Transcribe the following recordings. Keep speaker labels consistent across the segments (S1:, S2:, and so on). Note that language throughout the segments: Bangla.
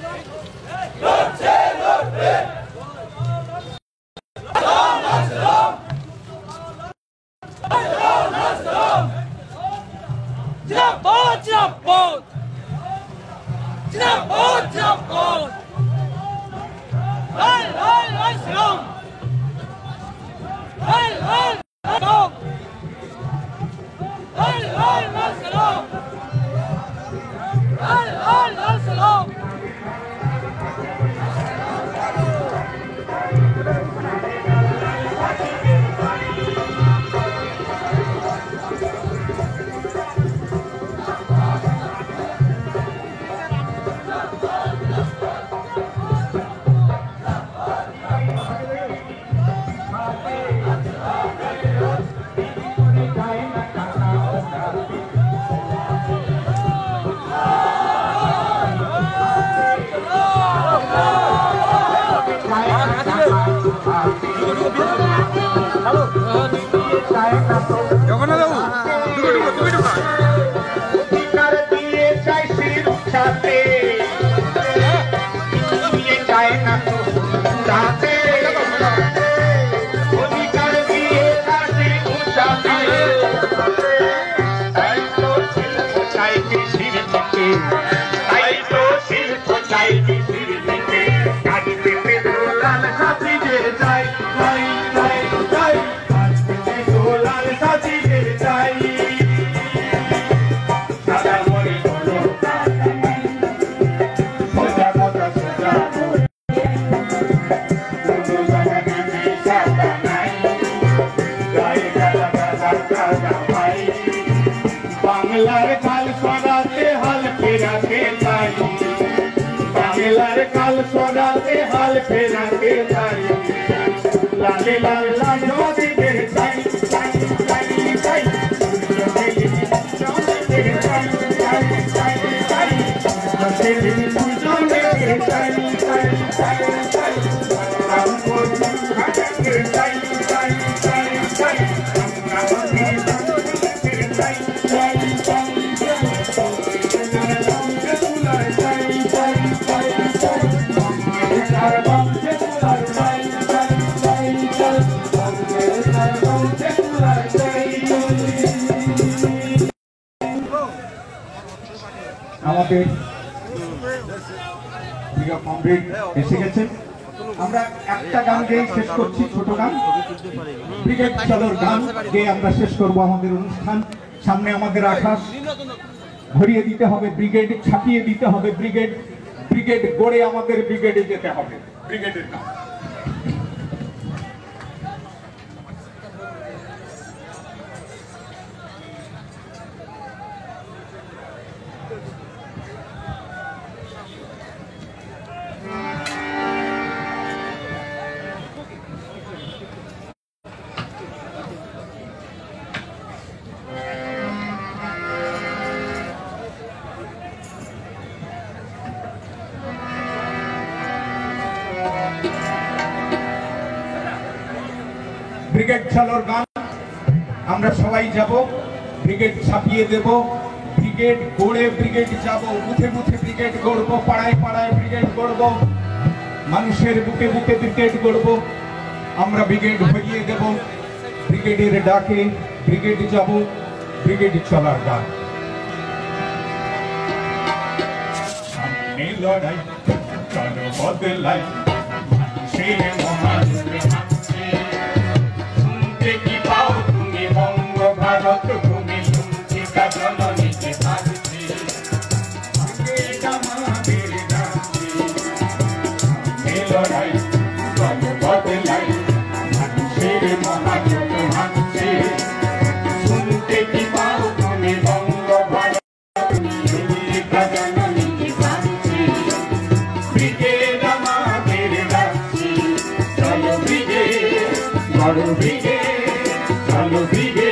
S1: सामने आमादेर आकाश भरिए दीते हबे ब्रिगेड छापिए दीते हबे ब्रिगेड ब्रिगेड गड़े आमादेर ब्रिगेडे जेते हबे ब्रिगेडेर नाम ब्रिगेड चालोर गान আমরা সবাই যাব ব্রিগেড ছাপিয়ে দেব ব্রিগেড গড়ে ব্রিগেড যাব মুখে মুখে ব্রিগেড গড়ব পাড়ায় পাড়ায় ব্রিগেড গড়ব মানুষের বুকে বুকে ব্রিগেড গড়ব আমরা ব্রিগেড ভরিয়ে দেব ব্রিগেডের ডাকে ব্রিগেড যাব ব্রিগেড চলার গান সামনে লড়াই চলো বদলাই মানুষের মহান भारत भूमि लुंठिता जननी के भागती लड़ाई बदलाई মানুষের মহাযুদ্ধ ভাঙছে শুনতে কি পাও তুমি বঙ্গ ভারত লুণ্ঠিতা জননী के ভাগছে ব্রিগেড আমাদের রাখছি চলো ব্রিগেড বড় ব্রিগেড চলো ব্রিগেড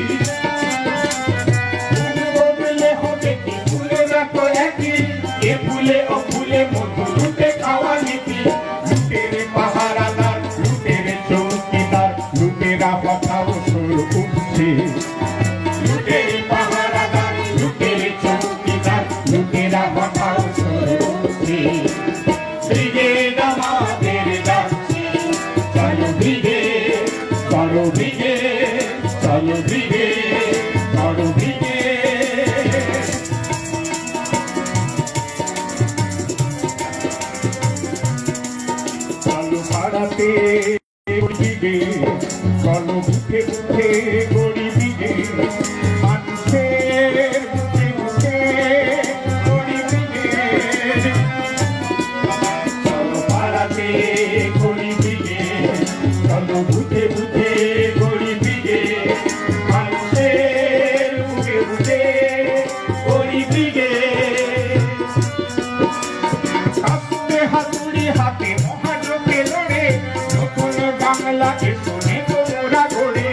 S1: If ফুলে অফুলে মধু লুটে খাওয়া নীতি লুটের পাহারাদার লুটের চৌকিদার লুটেরা পাঠাও সুর উঠছে লুটের পাহারাদার লুটের চৌকিদার লুটেরা পাঠাও সুর উঠছে ব্রিগেড আমাদের ডাকছে চলো ব্রিগেড চলো ব্রিগেড চলো ব্রিগেড চলো ব্রিগেড চলো পাড়াতে ব্রিগেড চলো বুকে বুকে গড়ি ব্রিগেড মানুষের বুকে বুকে গড়ি ব্রিগেড চলো পাড়াতে গড়ি ব্রিগেড চলো বুকে বুকে গড়ি ব্রিগেড মানুষের বুকে বুকে গড়ি ব্রিগেড হাতে হাতুড়ি হাতে মহাজোকে লড়ে নতুন বাংলাকে শুনে তোমরা গড়ে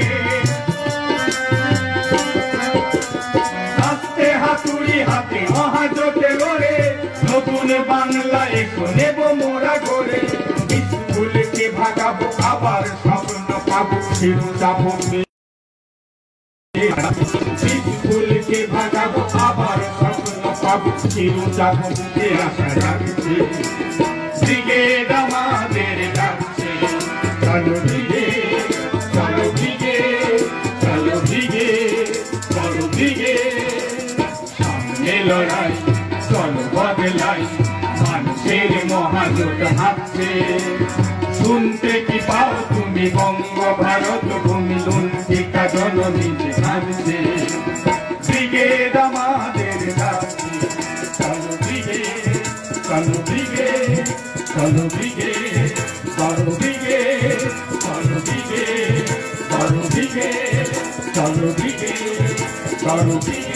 S1: হাতে হাতুড়ি হাতে মহাজোকে লড়ে নতুন বাংলায় শুনে মোরা গড়ে স্কুলকে ভাগাবো আবার স্বপ্ন পাবো ফিরে যাবো স্কুলকে ভাগাবো আবার স্বপ্ন পাবো ফিরে যাবো মুখে আশা রাখছে ব্রিগেড আমাদের ডাকছে চলো ব্রিগেড চলো ব্রিগেড চলো ব্রিগেড চলো ব্রিগেড সামনে লড়াই চলো বদলাই মানুষের মহাজোট হাঁটছে শুনতে কি পাও তুমি বঙ্গ ভারত ভূমি লুণ্ঠিতা জননী কাঁদছে ব্রিগেড আমাদের ডাকছে চলো ব্রিগেড চলো ব্রিগেড চলো ব্রিগেড চলো ব্রিগেড চলো ব্রিগেড চলো ব্রিগেড চলো ব্রিগেড চলো ব্রিগেড